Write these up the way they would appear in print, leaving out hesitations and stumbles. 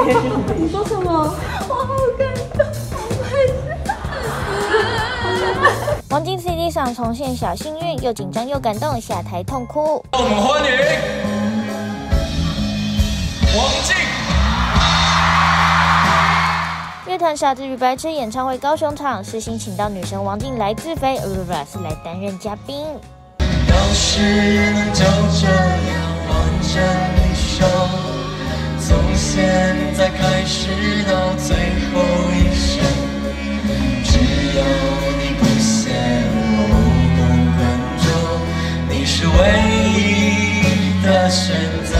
你说什么？我好感动，我还是。 王静 CD 上重现小幸运，又紧张又感动，下台痛哭。 我们欢迎王静。 乐团傻子与白痴演唱会高雄场，世新请到女神王静来自飞，是来担任嘉宾。 要是能就这样挽着你手，从现在开始到最后一生，只要你不嫌我不关注，你是唯一的选择。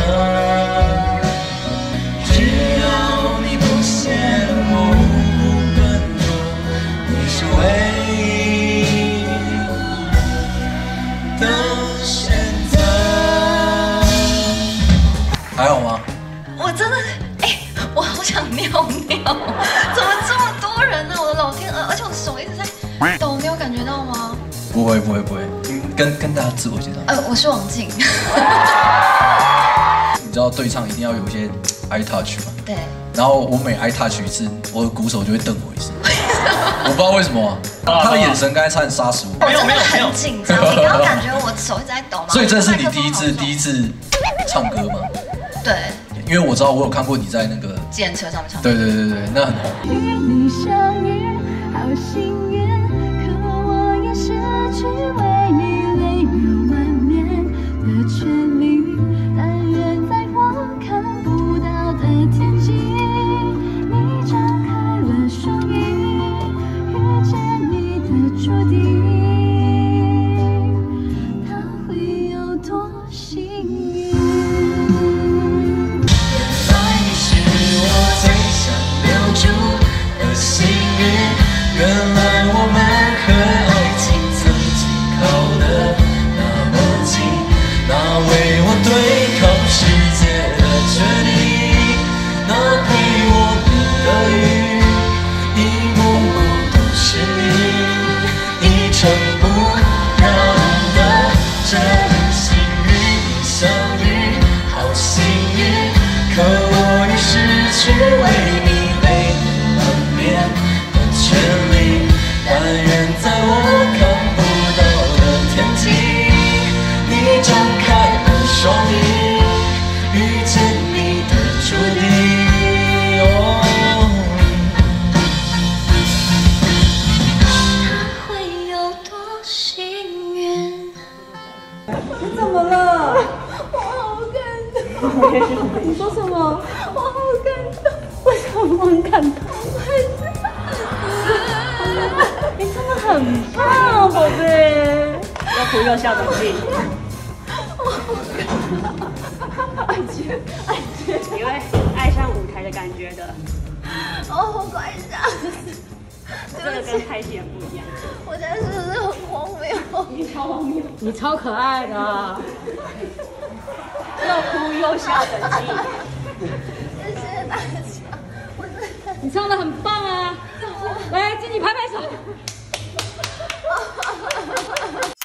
只要你不嫌我不关注，你是唯一的选择。还好吗？ 我真的，我好想尿尿，怎么这么多人呢？我的老天鹅，而且我的手一直在抖，你有感觉到吗？ 不会，跟大家自我介绍。 我是王静。 你知道对唱一定要有一些 eye touch 吗？ 对。 然后我每 eye touch 一次，我的鼓手就会瞪我一次。我不知道为什么啊，他的眼神刚才差点杀死我。 我真的很紧张，你刚刚感觉我手一直在抖吗？ 所以这是你第一次唱歌吗？ 对。 因为我知道我有看过你在那个计程车上面唱。 对，那很红。 与你相遇，好幸运，可我也失去为你泪流满面的权利。但愿在我看不到的天际，你张开了双翼，遇见你的注定，它会有多幸运？ 原来我们和爱情曾经靠得那么近，那为我对抗世界的决定，那陪我的雨，一幕幕都是你，一尘不染的真心与你相遇，好幸运，可我已失去为你泪流满面。但愿在我看不到的天际，你张开了双翼，遇见你的注定。 它会有多幸运？ 你怎么了？我好感动。你说什么？我好感动。为什么很感动？你真的很棒，宝贝！要哭又笑的自爱绝，你会爱上舞台的感觉的。 哦，快笑死！ 这个跟拍戏也不一样。 我现在是不是很荒谬？ 你超荒谬，你超可爱的，又哭又笑的你。 谢谢大家。 你唱的很棒啊！来，自己拍拍手。